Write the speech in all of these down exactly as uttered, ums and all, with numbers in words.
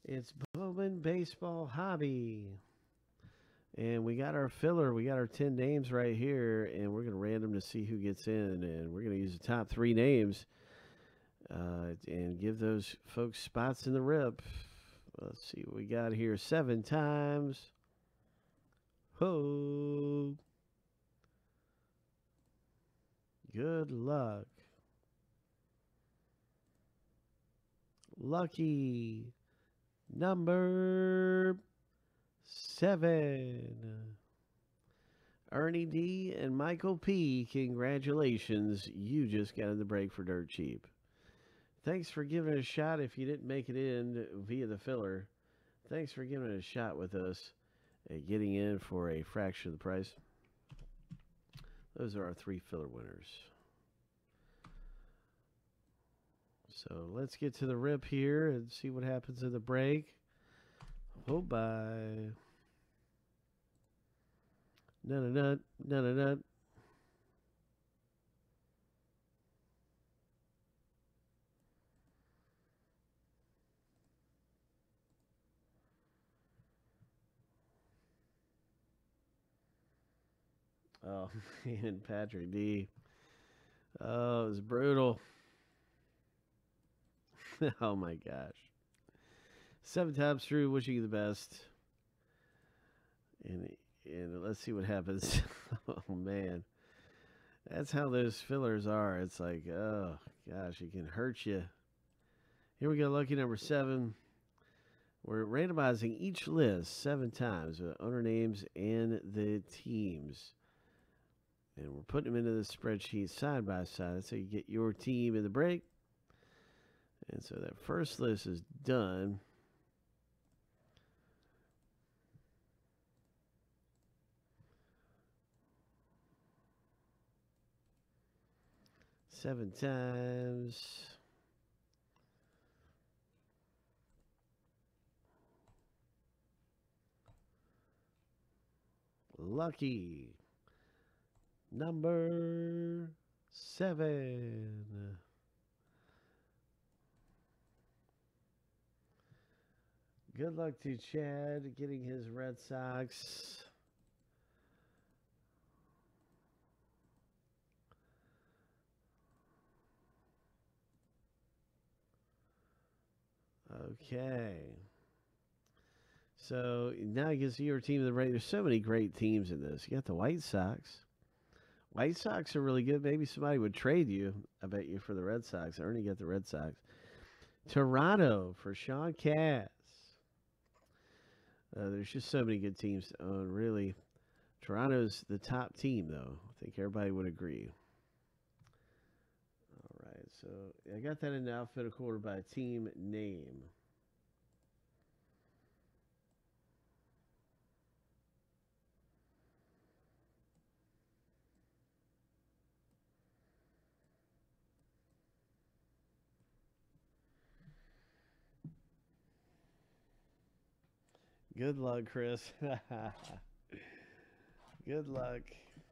It's Bowman Baseball Hobby. And we got our filler. We got our ten names right here. And we're going to random to see who gets in. And we're going to use the top three names uh, and give those folks spots in the rip. Let's see what we got here. Seven times. Ho. Good luck. Lucky number seven. Ernie D and Michael P, congratulations. You just got in the break for dirt cheap. Thanks for giving it a shot if you didn't make it in via the filler. Thanks for giving it a shot with us at getting in for a fraction of the price. Those are our three filler winners. So let's get to the rip here and see what happens in the break. Oh, bye. Nut, nut, nut, nut, nut. Oh, man, Patrick D. Oh, it was brutal. Oh, my gosh. Seven times through, wishing you the best. And, and let's see what happens. Oh, man. That's how those fillers are. It's like, oh, gosh, it can hurt you. Here we go, lucky number seven. We're randomizing each list seven times with owner names and the teams. And we're putting them into the spreadsheet side by side. That's how you get your team in the break. And so that first list is done. Seven times. Lucky number seven. Good luck to Chad getting his Red Sox. Okay. So now you can see your team in the break. There's so many great teams in this. You got the White Sox. White Sox are really good. Maybe somebody would trade you, I bet you, for the Red Sox. Ernie got the Red Sox. Toronto for Sean Cass. Uh, there's just so many good teams to own, really. Toronto's the top team, though. I think everybody would agree. All right, so I got that in the alphabetical order by team name. Good luck, Chris. Good luck.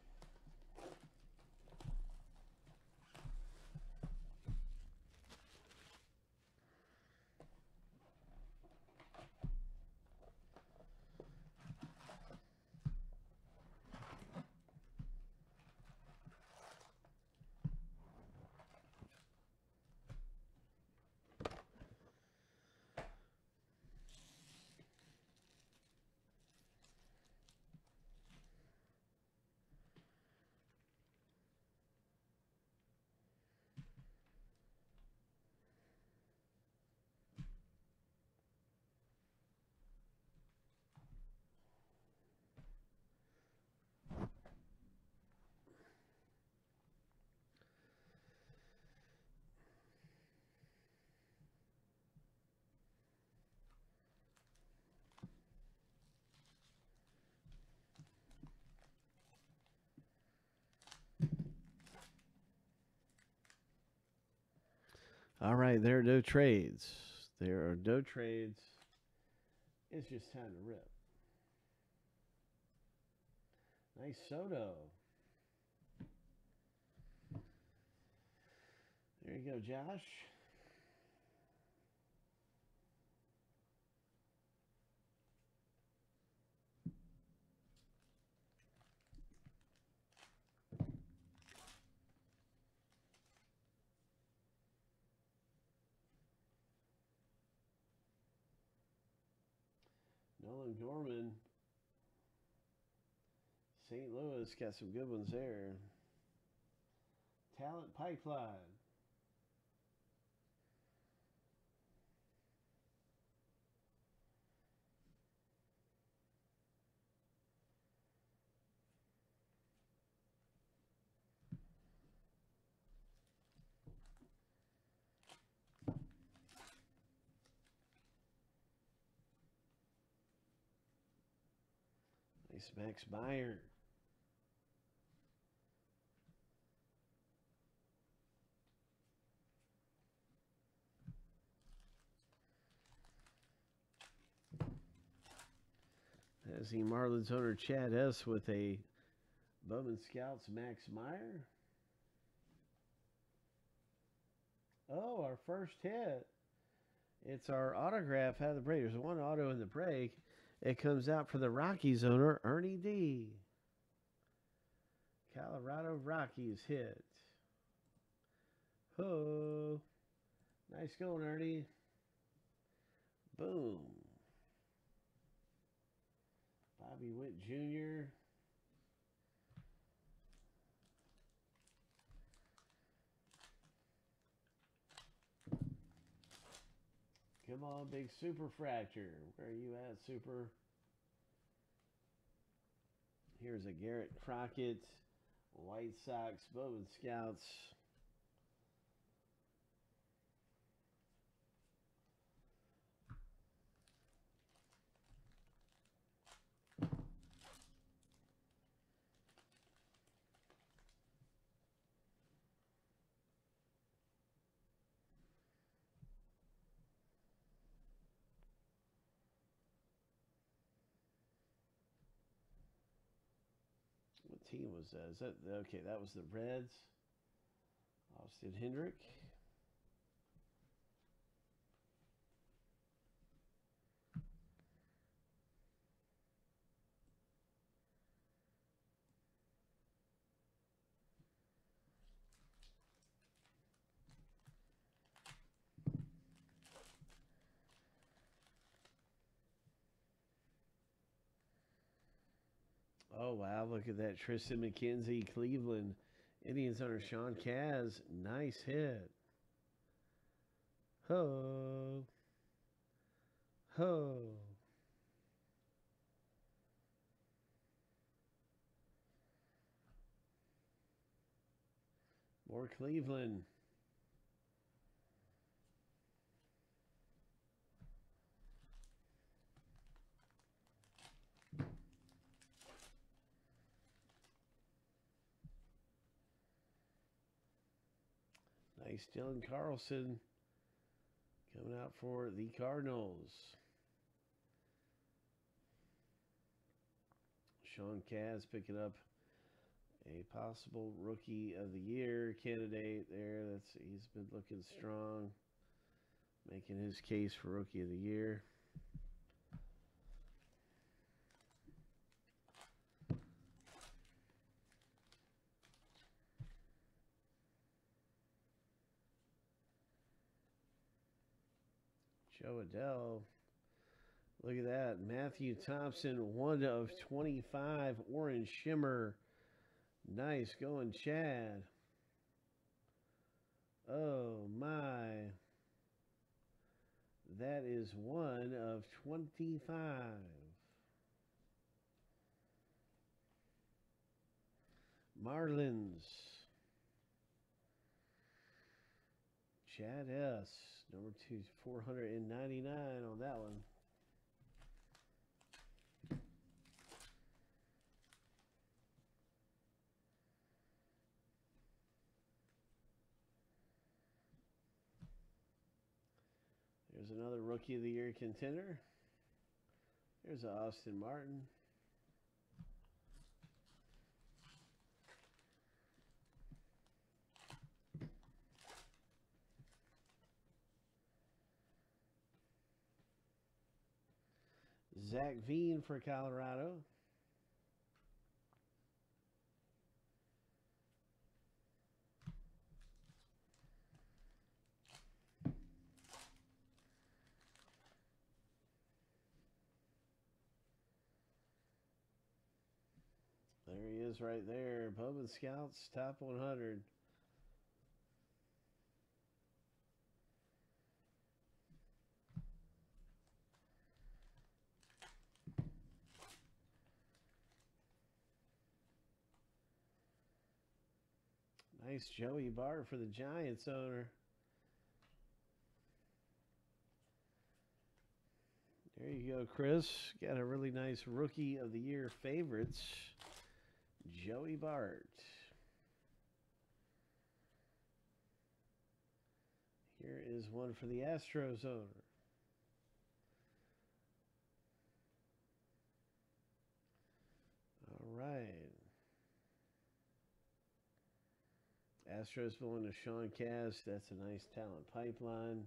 All right, there are no trades. There are no trades. It's just time to rip. Nice Soto. There you go, Josh. Nolan Gorman. Saint Louis got some good ones there. Talent Pipeline. Nice Max Meyer. As the Marlins owner Chad S. with a Bowman Scouts Max Meyer. Oh, our first hit. It's our autograph out of the break. There's one auto in the break. It comes out for the Rockies owner, Ernie D. Colorado Rockies hit. Ho. Nice going, Ernie. Boom. Bobby Witt Junior Come on, big Super Fracture. Where are you at, Super? Here's a Garrett Crockett, White Sox, Bowman Scouts. What team was that? Is that okay? That was the Reds. Austin Hendrick. Oh, wow. Look at that. Tristan McKenzie, Cleveland. Indians owner Sean Kaz. Nice hit. Ho. Ho. More Cleveland. Nice Dylan Carlson coming out for the Cardinals. Sean Kaz picking up a possible Rookie of the Year candidate there. That's he's been looking strong, making his case for Rookie of the Year. Joe Adele. Look at that. Matthew Thompson, one of twenty-five. Orange Shimmer. Nice going, Chad. Oh, my. That is one of twenty-five. Marlins. Chad S. Number two, four hundred ninety-nine on that one. There's another Rookie of the Year contender. There's Austin Martin. Zach Veen for Colorado. is right there. Bowman Scouts, top one hundred. Nice Joey Bart for the Giants owner. There you go, Chris. Got a really nice Rookie of the Year favorites. Joey Bart. Here is one for the Astros owner. All right. Astros going to Sean Cast. That's a nice talent pipeline.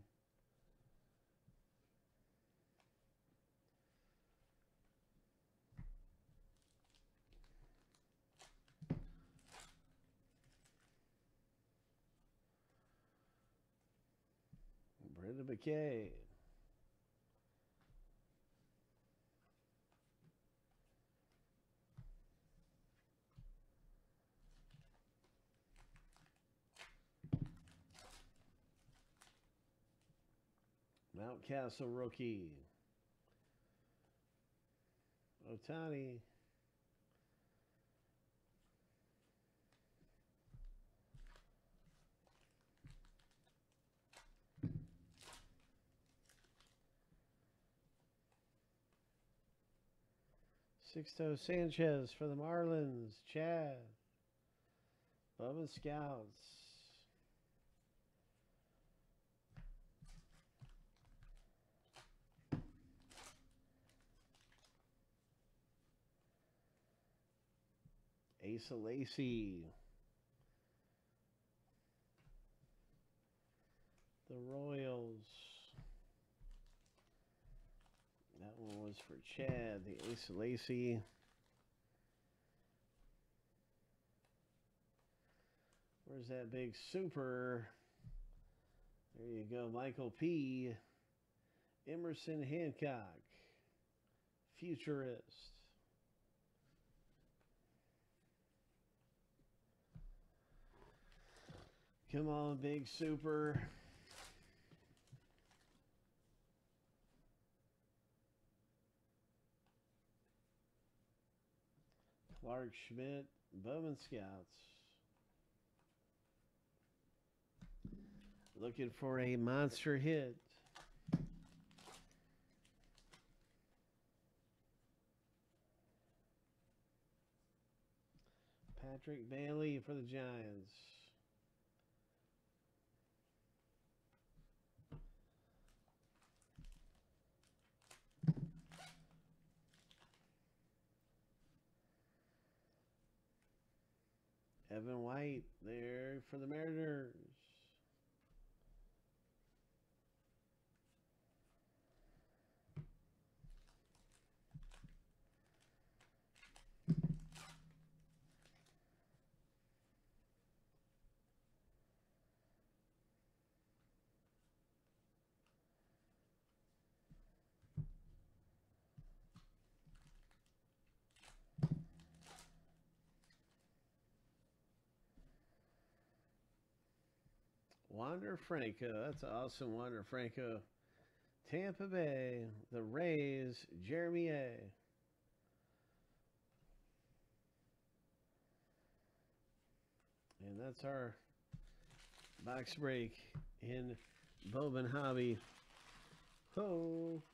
Brenda McKay. Mountcastle rookie. Otani. Sixto Sanchez for the Marlins. Chad. Bowman Scouts. Asa Lacy. The Royals. That one was for Chad, the Asa Lacy. Where's that big super? There you go, Michael P. Emerson Hancock. Futurist. Come on, big super. Clark Schmidt, Bowman Scouts. Looking for a monster hit. Patrick Bailey for the Giants. Evan White there for the Mariners. Wander Franco. That's awesome, Wander Franco. Tampa Bay, the Rays, Jeremy A. And that's our box break in Bowman Hobby. Ho!